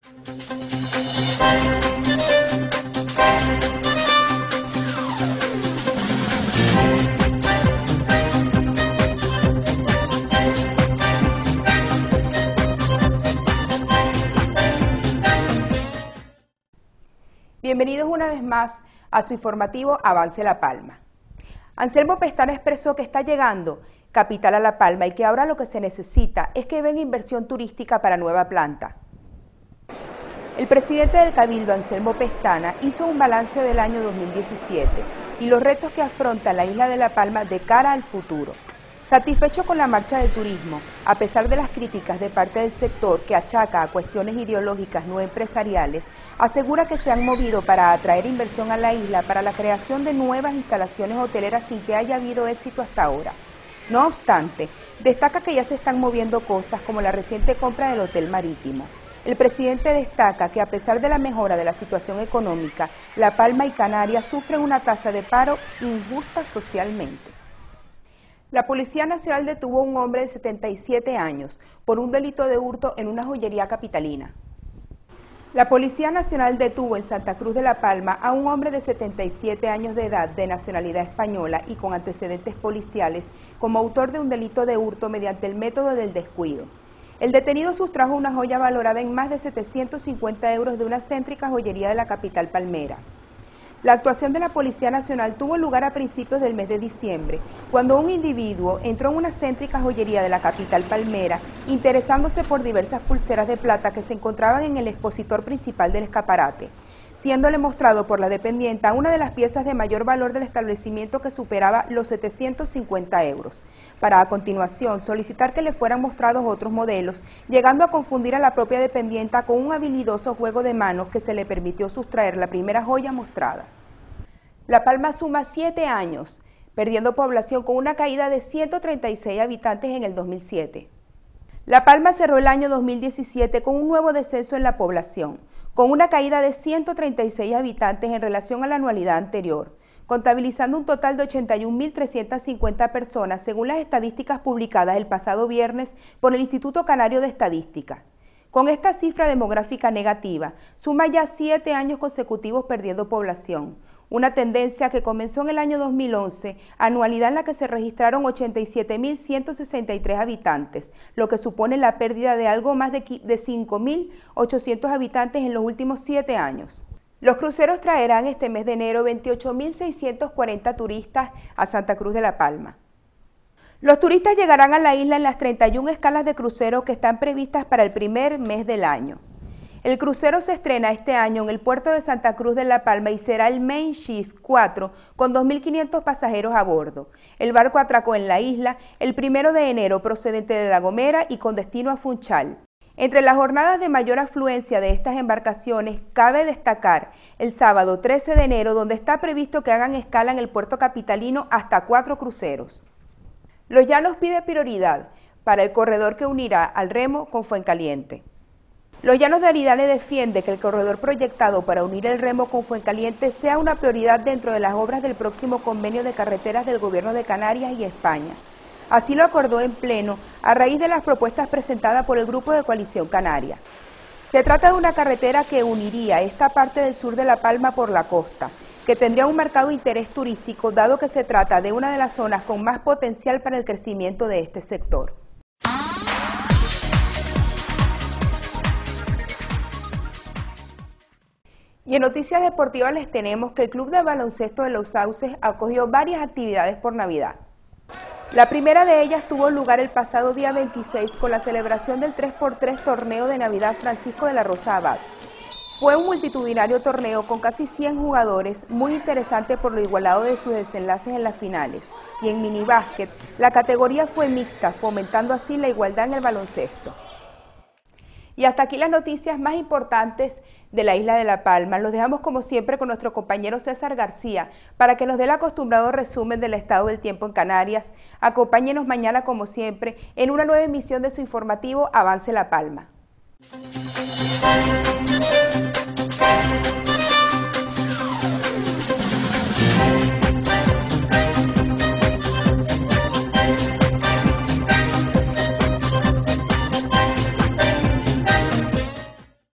Bienvenidos una vez más a su informativo Avance La Palma. Anselmo Pestana expresó que está llegando capital a La Palma y que ahora lo que se necesita es que venga inversión turística para nueva planta. El presidente del Cabildo, Anselmo Pestana, hizo un balance del año 2017 y los retos que afronta la isla de La Palma de cara al futuro. Satisfecho con la marcha del turismo, a pesar de las críticas de parte del sector que achaca a cuestiones ideológicas no empresariales, asegura que se han movido para atraer inversión a la isla para la creación de nuevas instalaciones hoteleras sin que haya habido éxito hasta ahora. No obstante, destaca que ya se están moviendo cosas como la reciente compra del Hotel Marítimo. El presidente destaca que a pesar de la mejora de la situación económica, La Palma y Canarias sufren una tasa de paro injusta socialmente. La Policía Nacional detuvo a un hombre de 77 años por un delito de hurto en una joyería capitalina. La Policía Nacional detuvo en Santa Cruz de La Palma a un hombre de 77 años de edad de nacionalidad española y con antecedentes policiales como autor de un delito de hurto mediante el método del descuido. El detenido sustrajo una joya valorada en más de 750 euros de una céntrica joyería de la capital palmera. La actuación de la Policía Nacional tuvo lugar a principios del mes de diciembre, cuando un individuo entró en una céntrica joyería de la capital palmera, interesándose por diversas pulseras de plata que se encontraban en el expositor principal del escaparate, siéndole mostrado por la dependienta una de las piezas de mayor valor del establecimiento que superaba los 750 euros, para a continuación solicitar que le fueran mostrados otros modelos, llegando a confundir a la propia dependienta con un habilidoso juego de manos que se le permitió sustraer la primera joya mostrada. La Palma suma 7 años, perdiendo población con una caída de 136 habitantes en el 2007. La Palma cerró el año 2017 con un nuevo descenso en la población, con una caída de 136 habitantes en relación a la anualidad anterior, contabilizando un total de 81.350 personas según las estadísticas publicadas el pasado viernes por el Instituto Canario de Estadística. Con esta cifra demográfica negativa, suma ya 7 años consecutivos perdiendo población, una tendencia que comenzó en el año 2011, anualidad en la que se registraron 87.163 habitantes, lo que supone la pérdida de algo más de 5.800 habitantes en los últimos 7 años. Los cruceros traerán este mes de enero 28.640 turistas a Santa Cruz de La Palma. Los turistas llegarán a la isla en las 31 escalas de crucero que están previstas para el primer mes del año. El crucero se estrena este año en el puerto de Santa Cruz de La Palma y será el Main Shift 4 con 2.500 pasajeros a bordo. El barco atracó en la isla el 1 de enero procedente de La Gomera y con destino a Funchal. Entre las jornadas de mayor afluencia de estas embarcaciones cabe destacar el sábado 13 de enero donde está previsto que hagan escala en el puerto capitalino hasta 4 cruceros. Los Llanos pide prioridad para el corredor que unirá al Remo con Fuencaliente. Los Llanos de Aridane defiende que el corredor proyectado para unir el Remo con Fuencaliente sea una prioridad dentro de las obras del próximo convenio de carreteras del Gobierno de Canarias y España. Así lo acordó en pleno a raíz de las propuestas presentadas por el Grupo de Coalición Canaria. Se trata de una carretera que uniría esta parte del sur de La Palma por la costa, que tendría un marcado interés turístico dado que se trata de una de las zonas con más potencial para el crecimiento de este sector. Y en noticias deportivas les tenemos que el Club de Baloncesto de Los Sauces acogió varias actividades por Navidad. La primera de ellas tuvo lugar el pasado día 26 con la celebración del 3x3 torneo de Navidad Francisco de la Rosa Abad. Fue un multitudinario torneo con casi 100 jugadores, muy interesante por lo igualado de sus desenlaces en las finales. Y en minibásquet, la categoría fue mixta, fomentando así la igualdad en el baloncesto. Y hasta aquí las noticias más importantes de la isla de La Palma. Los dejamos como siempre con nuestro compañero César García para que nos dé el acostumbrado resumen del estado del tiempo en Canarias. Acompáñenos mañana como siempre en una nueva emisión de su informativo Avance La Palma.